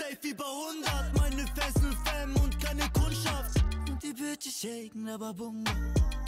Safe über 100. Meine Fans sind Fam und keine Kundschaft. Und die Bitches shaken aber Bunga.